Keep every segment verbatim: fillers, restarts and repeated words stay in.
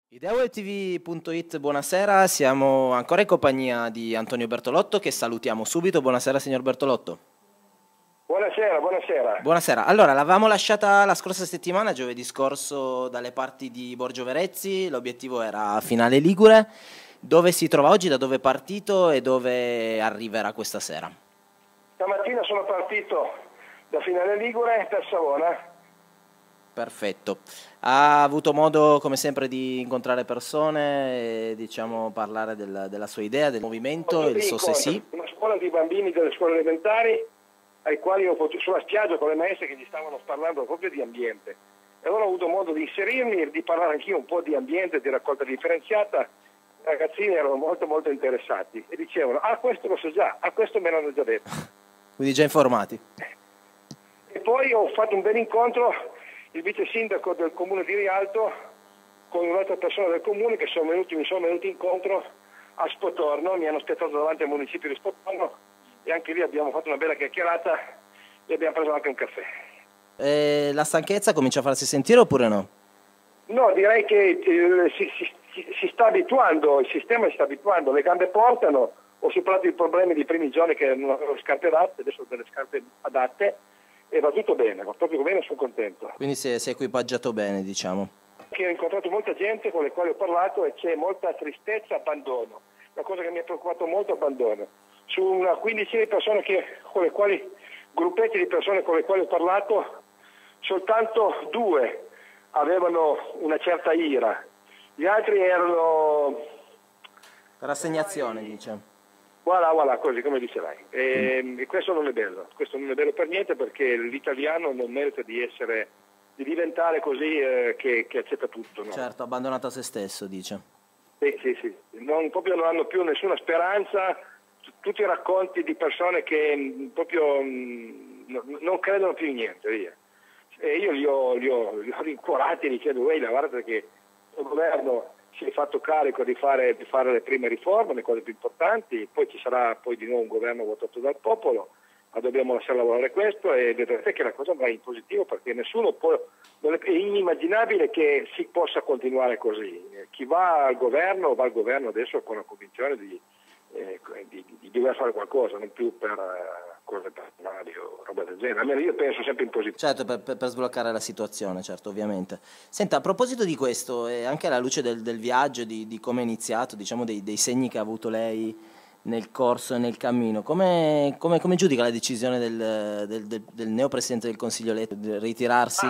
ideoweb punto it, buonasera, siamo ancora in compagnia di Antonio Bertolotto che salutiamo subito. Buonasera signor Bertolotto. Buonasera, buonasera. Buonasera, allora l'avevamo lasciata la scorsa settimana, giovedì scorso, dalle parti di Borgio Verezzi, l'obiettivo era finale Ligure. Dove si trova oggi, da dove è partito e dove arriverà questa sera? Stamattina sono partito da Finale Ligure per Savona. Perfetto. Ha avuto modo come sempre di incontrare persone e diciamo parlare del, della sua idea, del movimento, il so se sì. Una scuola di bambini delle scuole elementari ai quali ho potuto, sulla spiaggia con le maestre che gli stavano parlando proprio di ambiente. E allora ho avuto modo di inserirmi e di parlare anch'io un po' di ambiente, di raccolta differenziata. I ragazzini erano molto molto interessati e dicevano: ah, questo lo so già, ah, questo me l'hanno già detto. Quindi già informati. E poi ho fatto un bel incontro, il vice sindaco del comune di Rialto con un'altra persona del comune che sono venuti, mi sono venuti incontro a Spotorno, mi hanno aspettato davanti al municipio di Spotorno e anche lì abbiamo fatto una bella chiacchierata e abbiamo preso anche un caffè. E la stanchezza comincia a farsi sentire oppure no? No, direi che eh, si, si, si sta abituando, il sistema si sta abituando, le gambe portano, ho superato i problemi dei primi giorni che non avevo le scarpe adatte, adesso ho delle scarpe adatte e va tutto bene, va proprio bene, sono contento. Quindi si è, si è equipaggiato bene, diciamo. Che ho incontrato molta gente con le quali ho parlato e c'è molta tristezza, abbandono. La cosa che mi ha preoccupato molto è abbandono. Su una quindicina di persone che, con le quali, gruppetti di persone con le quali ho parlato, soltanto due avevano una certa ira, gli altri erano... Rassegnazione, dice. Voilà, voilà, così come dice lei. E, mm. e questo non è bello, questo non è bello per niente perché l'italiano non merita di essere, di diventare così eh, che, che accetta tutto. No? Certo, abbandonato a se stesso, dice. Sì, sì, sì. Non, proprio non hanno più nessuna speranza, tutti i racconti di persone che mh, proprio mh, non credono più in niente, via. E io li ho, li ho, li ho rincuorati dicendo: ehi, guarda che il governo si è fatto carico di fare, di fare le prime riforme, le cose più importanti, poi ci sarà poi di nuovo un governo votato dal popolo, ma dobbiamo lasciare lavorare questo e vedrete che la cosa va in positivo perché nessuno può, è inimmaginabile che si possa continuare così. Chi va al governo va al governo adesso con la convinzione di, eh, di, di dover fare qualcosa, non più per uh, cose personali o roba del genere. Almeno io penso sempre in positivo. Certo, per, per, per sbloccare la situazione, certo, ovviamente. Senta, a proposito di questo, e anche alla luce del, del viaggio, di, di come è iniziato, diciamo dei, dei segni che ha avuto lei nel corso e nel cammino, come, come, come giudica la decisione del, del, del, del neo presidente del Consiglio Letta di ritirarsi?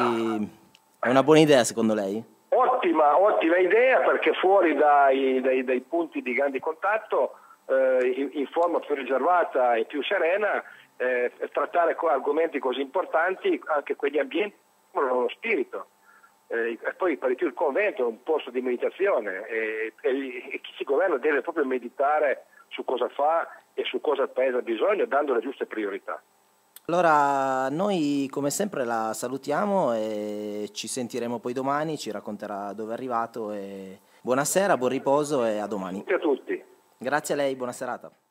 È una buona idea secondo lei? Ottima, ottima idea perché fuori dai, dai, dai punti di grande contatto, eh, in, in forma più riservata e più serena, eh, trattare argomenti così importanti, anche quegli ambienti hanno lo spirito. Eh, e poi per di più il convento è un posto di meditazione e, e, e chi si governa deve proprio meditare su cosa fa e su cosa il paese ha bisogno, dando le giuste priorità. Allora, noi come sempre la salutiamo e ci sentiremo poi domani, ci racconterà dove è arrivato e buonasera, buon riposo e a domani. Grazie a tutti. Grazie a lei, buona serata.